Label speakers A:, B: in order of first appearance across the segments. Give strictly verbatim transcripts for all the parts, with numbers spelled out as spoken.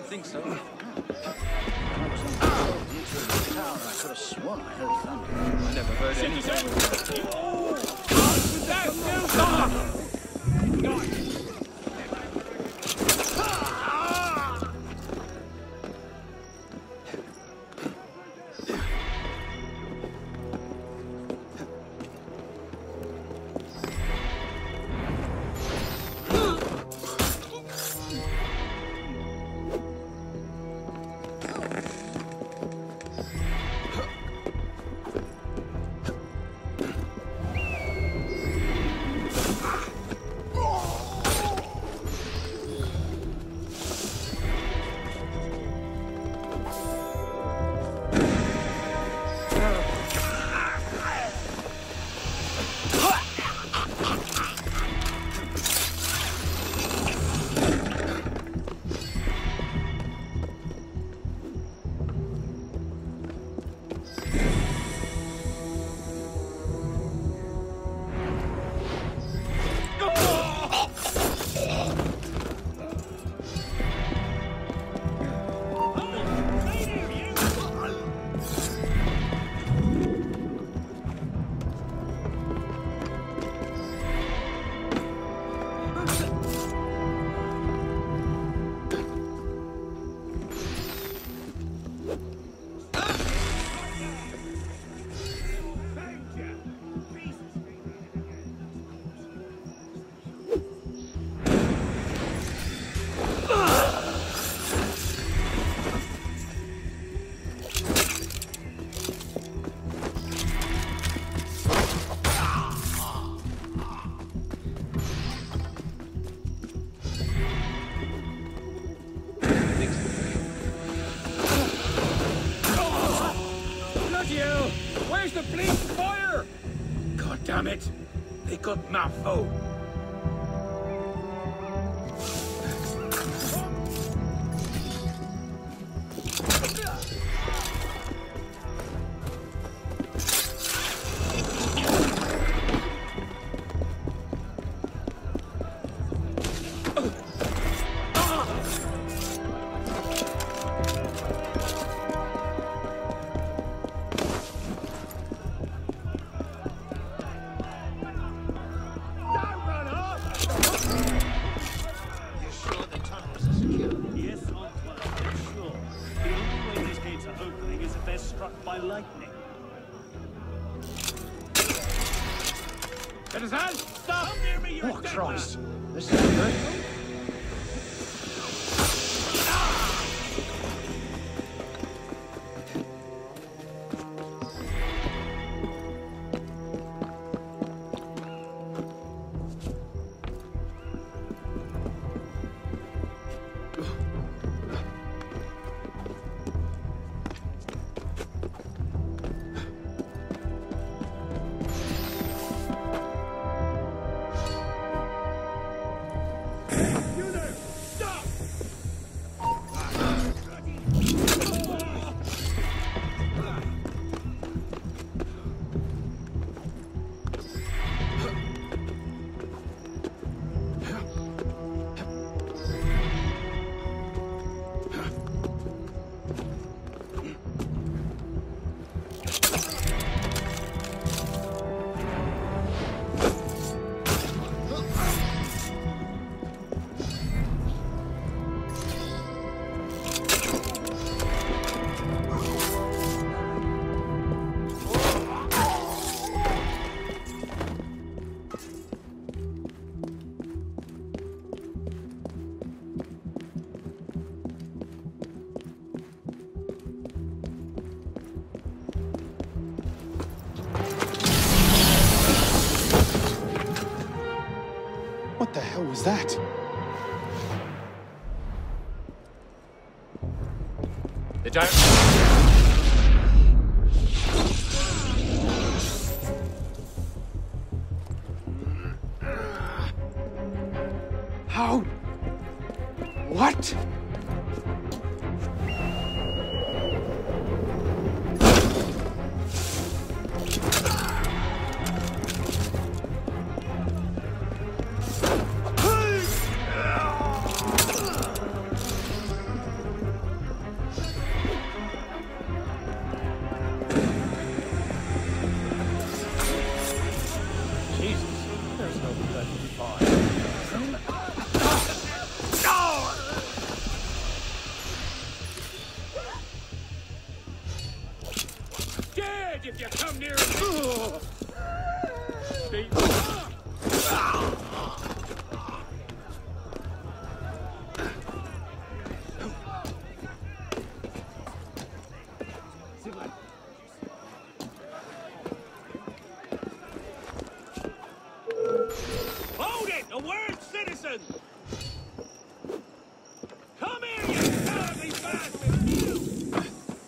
A: think so.
B: When I was on the road into the tower, I could have sworn I heard thunder.
A: I never heard anything.
C: Where's the bleak fire? God damn it! They got my foe.
B: Citizen, stop! Come near me, you're oh, Christ. Man. This is good.
D: What the hell was that?
A: They don't...
D: How? What?
C: so bloody fine. Dead if you come near me! Beat. Hold it! A word, citizen! Come here, you cowardly bastard!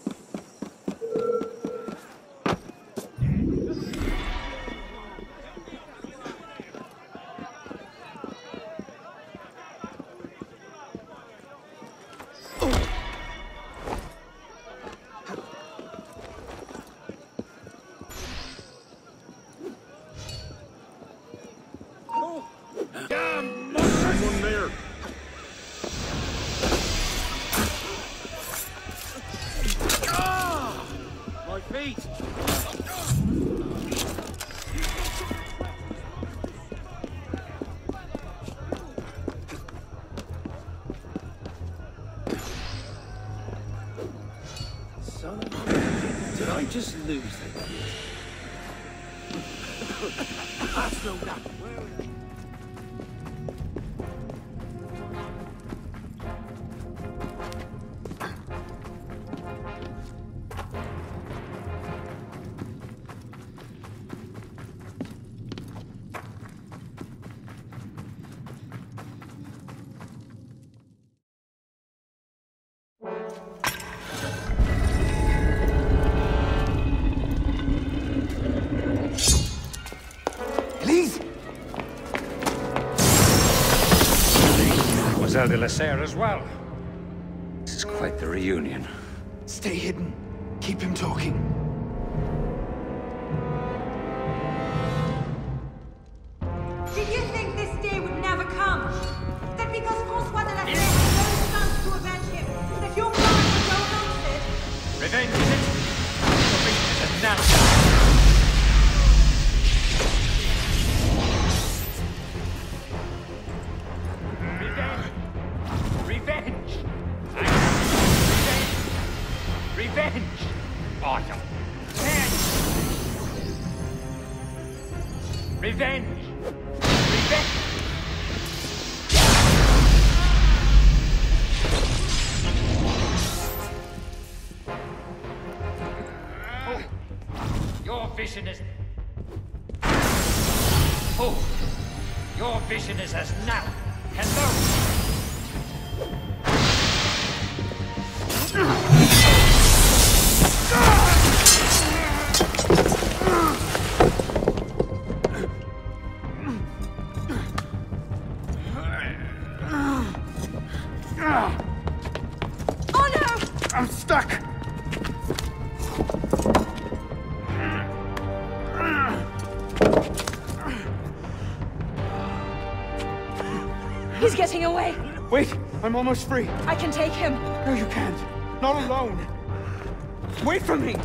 C: Damn! Someone there! Ah! My feet! Son of a... Did I just lose the kid? That's no that.
E: De la Serre as well. This is quite the reunion.
D: Stay hidden. Keep him talking.
F: Did you think this day would never come? That because Francois de la Serre had no chance to avenge him, that your plan would go unnoticed?
E: Revenge, is it? Revenge is now. Revenge! Revenge! Revenge! Awesome! Revenge! Revenge! Revenge! Oh, your vision is... Oh, your vision is as now. Hello!
F: Oh no!
D: I'm stuck!
F: He's getting away!
D: Wait, I'm almost free.
F: I can take him.
D: No, you can't. Not alone. Wait for me!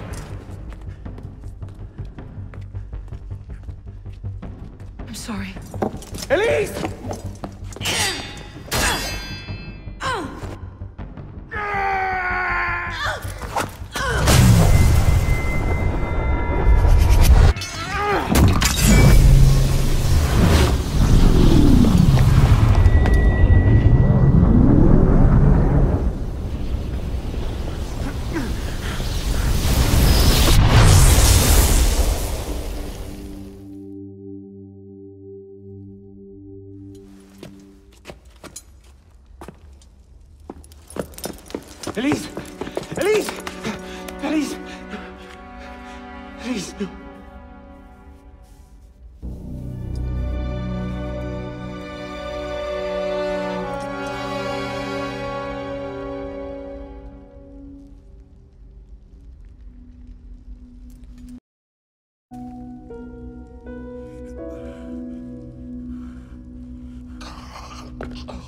F: I'm sorry.
D: Elise! Elise! Elise! Elise! Elise, no. Oh.